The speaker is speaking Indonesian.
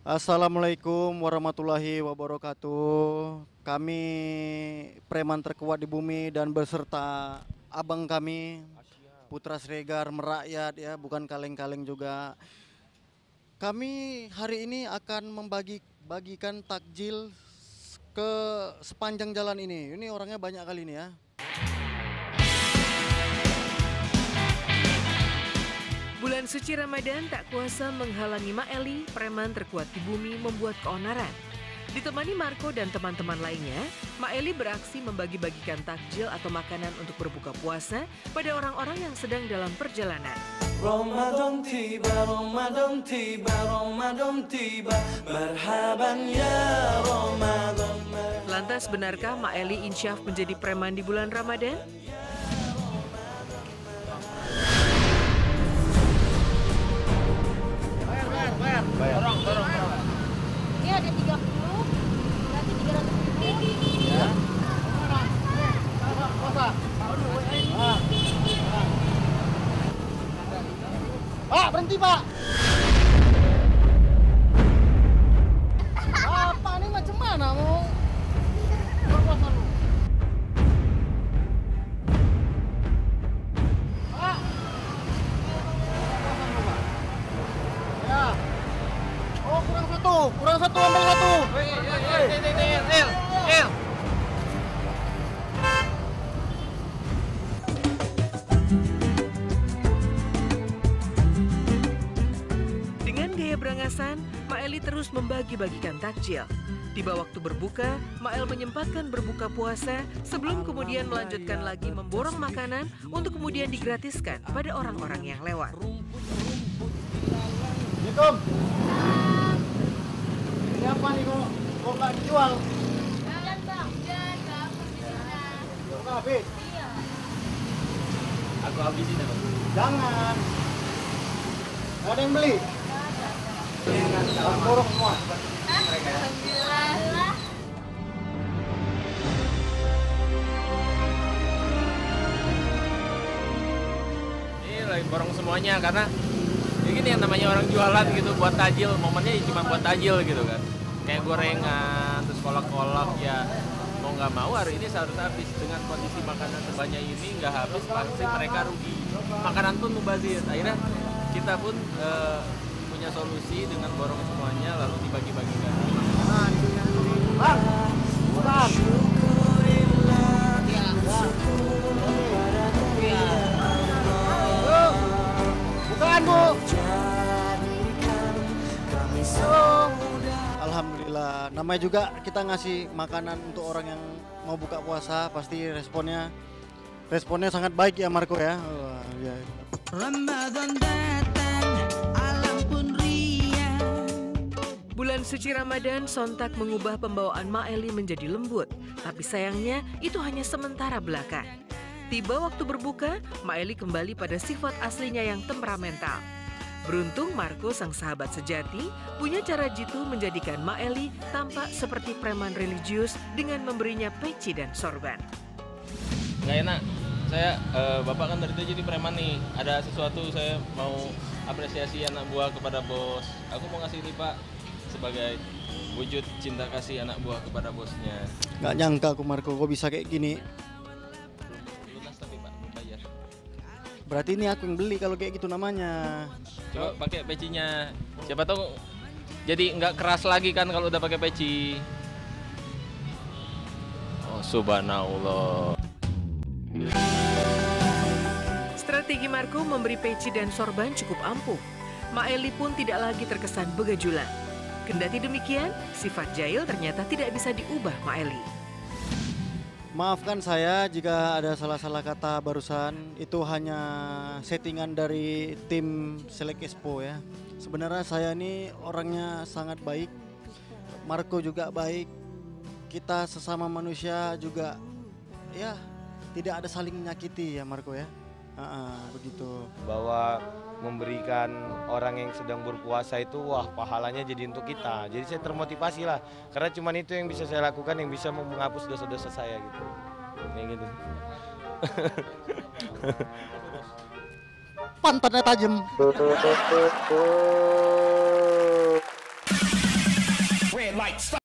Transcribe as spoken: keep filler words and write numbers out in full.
Assalamualaikum warahmatullahi wabarakatuh. Kami preman terkuat di bumi dan beserta abang kami Putra Sregar merakyat ya, bukan kaleng-kaleng juga. Kami hari ini akan membagi bagikan takjil ke sepanjang jalan ini. Ini orangnya banyak kali ini ya. Bulan suci Ramadan tak kuasa menghalangi Mak Eli, preman terkuat di bumi, membuat keonaran. Ditemani Marco dan teman-teman lainnya, Mak Eli beraksi membagi-bagikan takjil atau makanan untuk berbuka puasa pada orang-orang yang sedang dalam perjalanan. Ramadan tiba, Ramadan tiba, Ramadan tiba, marhaban ya Ramadan. Lantas benarkah Mak Eli insyaf menjadi preman di bulan Ramadan? Bayar. Dorong, dorong, dorong. Ini ada tiga puluh, berarti tiga ratus ribu. Ya. Pak, berhenti Pak. Apa ini macam mana mau? Berpuasa lu. Pak. Ya. Oh, kurang satu, kurang satu, ambil satu. Dengan gaya berangasan, Maeli terus membagi-bagikan takjil. Tiba waktu berbuka, Mael menyempatkan berbuka puasa sebelum kemudian melanjutkan lagi memborong makanan untuk kemudian digratiskan pada orang-orang yang lewat. Assalamualaikum. Ini apa nih kok kok nggak dijual? Jalan bang, jalan bang. Kok nggak habis? Iya. Aku habisin apa? Jangan. Nggak ada yang beli. Aku borong semua. Alhamdulillah. Ini lagi borong semuanya karena ya gini yang namanya orang jualan gitu buat tajil, momennya ya cuma buat tajil gitu kan. Kayak gorengan, terus kolak-kolak ya mau nggak mau hari ini seharusnya habis. Dengan kondisi makanan sebanyak ini nggak habis pasti mereka rugi. Makanan pun mubazir. Akhirnya kita pun eh, punya solusi dengan borong semuanya lalu dibagi-bagikan. Bang, bukan. Bukan Bu. Alhamdulillah. Namanya juga kita ngasih makanan untuk orang yang mau buka puasa, pasti responnya responnya sangat baik ya Marco ya. Wah, ya. Ramadan datang, alam pun riang. Bulan suci Ramadan sontak mengubah pembawaan Mak Eli menjadi lembut. Tapi sayangnya itu hanya sementara belaka. Tiba waktu berbuka, Mak Eli kembali pada sifat aslinya yang temperamental. Beruntung Marco sang sahabat sejati punya cara jitu menjadikan Mak Eli tampak seperti preman religius dengan memberinya peci dan sorban. Nggak enak. Saya, eh, Bapak kan dari itu jadi preman nih. Ada sesuatu saya mau apresiasi anak buah kepada bos. Aku mau ngasih ini Pak sebagai wujud cinta kasih anak buah kepada bosnya. Nggak nyangka aku Marco kok bisa kayak gini. Lunas tapi Pak, bayar. Berarti ini aku yang beli kalau kayak gitu namanya. Coba pakai pecinya. Siapa tahu jadi nggak keras lagi kan kalau udah pakai peci. Oh subhanallah. Strategi Marco memberi peci dan sorban cukup ampuh. Mak Eli pun tidak lagi terkesan begajulan. Kendati demikian, sifat jahil ternyata tidak bisa diubah Mak Eli. Maafkan saya jika ada salah-salah kata barusan. Itu hanya settingan dari tim Select Expo ya. Sebenarnya saya ini orangnya sangat baik. Marco juga baik. Kita sesama manusia juga ya tidak ada saling menyakiti ya Marco ya. Ah, begitu. Bahwa memberikan orang yang sedang berpuasa itu wah pahalanya jadi untuk kita. Jadi saya termotivasi lah karena cuman itu yang bisa saya lakukan yang bisa menghapus dosa-dosa saya gitu. Kayak gitu. Pantatnya tajam. lights, stop.